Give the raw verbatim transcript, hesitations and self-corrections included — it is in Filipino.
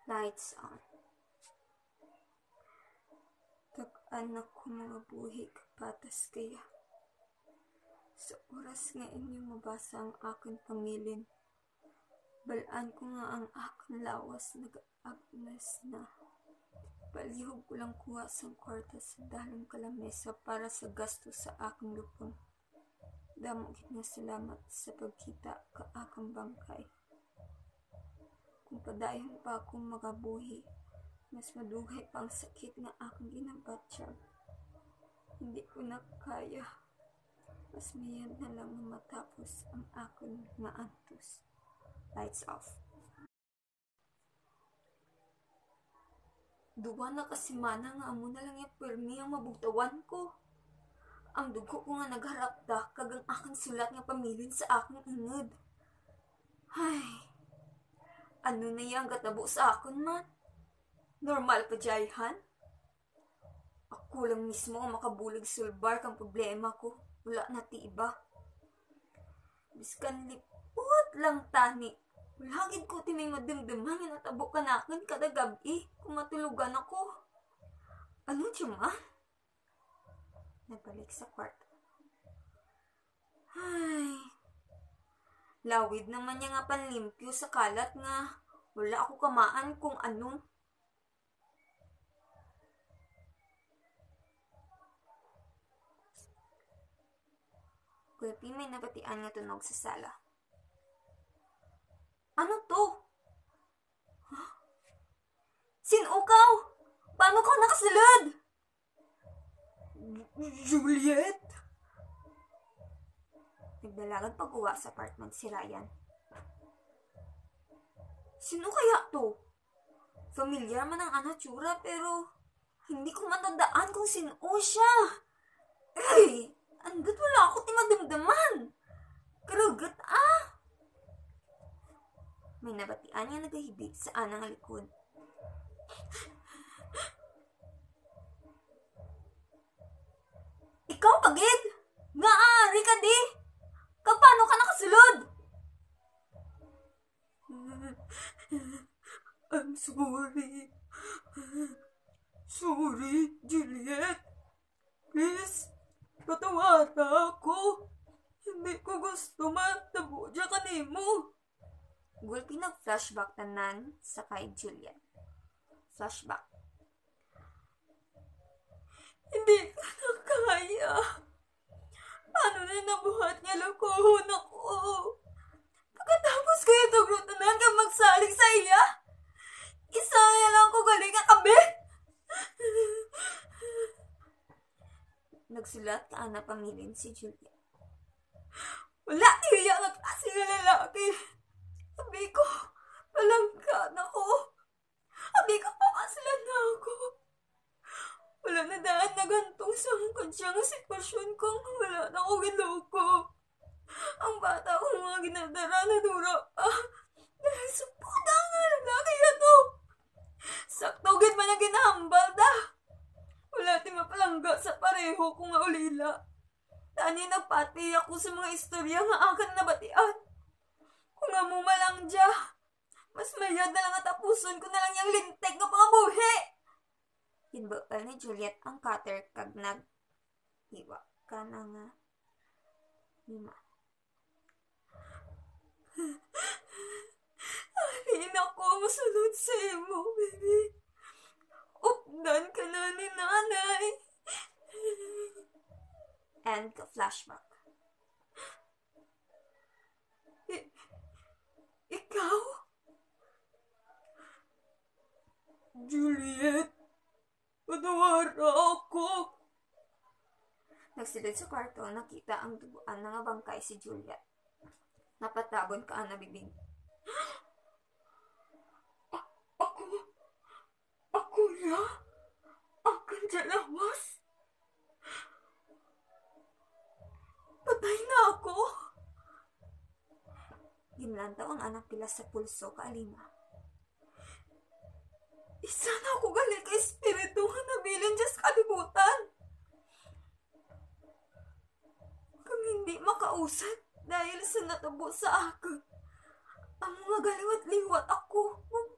Lights on. Tag-anak ko mga buhi kapatas kaya. Sa oras nga inyong mabasa ang aking pangilin, balaan ko nga ang aking lawas nag-agnas na. Palihog ko lang kuha sa kwarta sa dalong kalamesa para sa gasto sa aking lupon. Damog nga salamat sa pagkita ka akang bangkay. Kung padayon pa akong magabuhi, mas madugay pa ang sakit na aking ginabatyag. Hindi ko na kaya. Mas mayad na lang na matapos ang aking nga antos. Lights off. Duwa na kasimana nga amo na lang yung permi ang mabugtawan ko. Ang dugo ko nga nagharapda kag ang aking sulat nga pamilin sa aking ingod. Ay, ano na yung katabo sa akin man? Normal pa jayhan? Ako lang mismo ang makabulig sulbar kang problema ko. Wala na ti iba. Biskan lipot lang tani. Walagid ko ti may madimdiman nga natabo ka na akin kada gabi kung matulugan ako. Ano tiyo ma? Nagbalik sa kwarto. Ay, lawid naman niya nga panlimpyo sa kalat nga wala ako kamaan kung ano. Kuyapi may napatian nga tunog sa sala. Ano to? Huh? Sinukaw? Paano ka nakasulod? Juliet? Nagdalagan pag-uwa sa apartment si Ryan. Sino kaya to? Familiar man ang anatsura pero hindi ko matandaan kung sino siya. Ay, andot wala ako timadamdaman. Karugat ah. May nabatian niya nagahibig sa anang likod. Ikaw pagid? Nga ari ka di? Kapano ka nakasulod? I'm sorry. Sorry, Juliet. Please, patawaran ako. Hindi ko gusto matabo dyan kanimo. Gulpi nag-flashback tanan sa kay Juliet. Flashback. Hindi ko na kaya. Paano na nabuhat niya lakohon ako? Pagkatapos ko yung tugrutunan ka magsalig sa iya, isa na lang ko galing ang kabit. Nagsulat ka na pamilin si Juliet. Wala tiya nga klase nga lalaki. Sabi ko, palangka na ko. Sabi ko, pakaslan na ako. Wala na daan na gantong sa kadyang sitwasyon kong wala na ako ginoko. Ang bata ko mga ginadara na dura pa. Dahil sa puta nga lalaki ito. Saktogit man na ginahambal da. Wala ti mapalangga sa pareho ko nga ulila. Tani nagpati ako sa mga istorya nga akan nabatian. Kung nga mo malang dya, mas mayad na lang at tapuson ko na lang yung lintek ng mga buhi. Hinbakal ni Juliet ang cutter kag nag-iwa ka na nga lima. Alin ako masunod sa imo, baby. Updan ka na ni nanay. And flashback. I- ikaw? Juliet, patawaran ako. Nagsilid sa kwarto, nakita ang duguan ng bangkay si Juliet. Napatabon ka ang nabibig. A- ako? Ako na? Ang kanjalawas? Patay na ako? Ginlantaw ang anak pila sa pulso kaalima. Isa na ako galing ka espiritu nga nabilin dyan sa kalibutan. Kung hindi makausat dahil sa natabo sa akin, ang mga galiwat-liwat ako,